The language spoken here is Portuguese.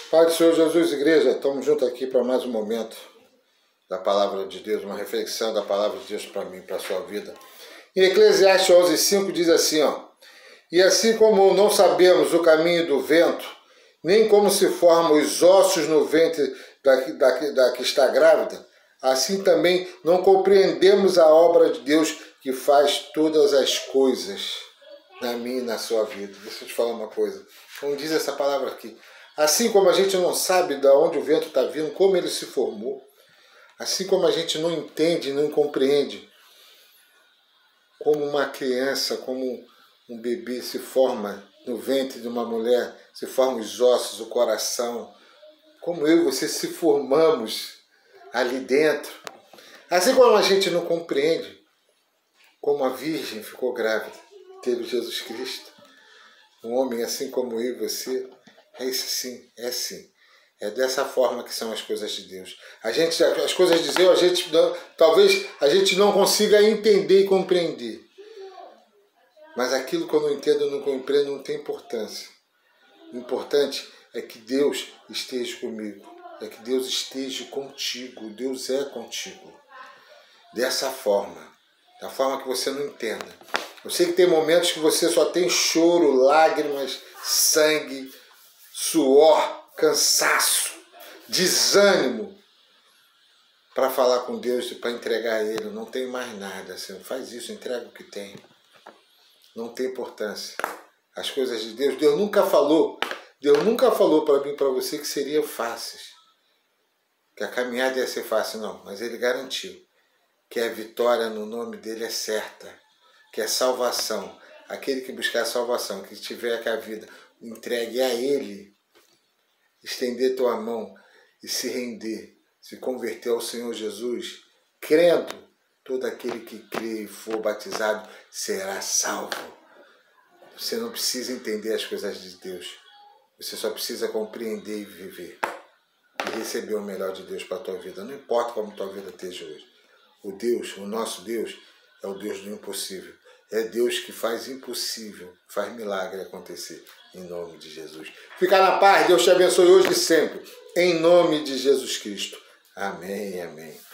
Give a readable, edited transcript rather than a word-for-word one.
Pai do Senhor Jesus, igreja, estamos juntos aqui para mais um momento da palavra de Deus, uma reflexão da palavra de Deus para mim, para a sua vida. Em Eclesiastes 11:5 diz assim, e assim como não sabemos o caminho do vento, nem como se formam os ossos no ventre da que está grávida, assim também não compreendemos a obra de Deus que faz todas as coisas na minha e na sua vida. Deixa eu te falar uma coisa, como diz essa palavra aqui, assim como a gente não sabe de onde o vento está vindo, como ele se formou, assim como a gente não entende, não compreende como uma criança, como um bebê se forma no ventre de uma mulher, se formam os ossos, o coração, como eu e você se formamos ali dentro. Assim como a gente não compreende como a Virgem ficou grávida, teve Jesus Cristo, um homem assim como eu e você, é isso sim, é assim. É dessa forma que são as coisas de Deus. As coisas de Deus, talvez a gente não consiga entender e compreender. Mas aquilo que eu não entendo, eu não compreendo, não tem importância. O importante é que Deus esteja comigo. É que Deus esteja contigo. Deus é contigo. Dessa forma. Da forma que você não entenda. Eu sei que tem momentos que você só tem choro, lágrimas, sangue, suor, cansaço, desânimo para falar com Deus e para entregar a Ele. Não tem mais nada. Você não faz isso, entrega o que tem. Não tem importância. As coisas de Deus, Deus nunca falou para mim e para você que seriam fáceis. Que a caminhada ia ser fácil, não. Mas Ele garantiu que a vitória no nome dEle é certa. Que é salvação. Aquele que buscar a salvação, que tiver com a vida entregue a Ele, estender tua mão e se render, se converter ao Senhor Jesus, crendo, todo aquele que crê e for batizado será salvo. Você não precisa entender as coisas de Deus. Você só precisa compreender e viver. E receber o melhor de Deus para a tua vida. Não importa como tua vida esteja hoje. O nosso Deus, é o Deus do impossível. É Deus que faz impossível, faz milagre acontecer. Em nome de Jesus. Fica na paz. Deus te abençoe hoje e sempre. Em nome de Jesus Cristo. Amém, amém.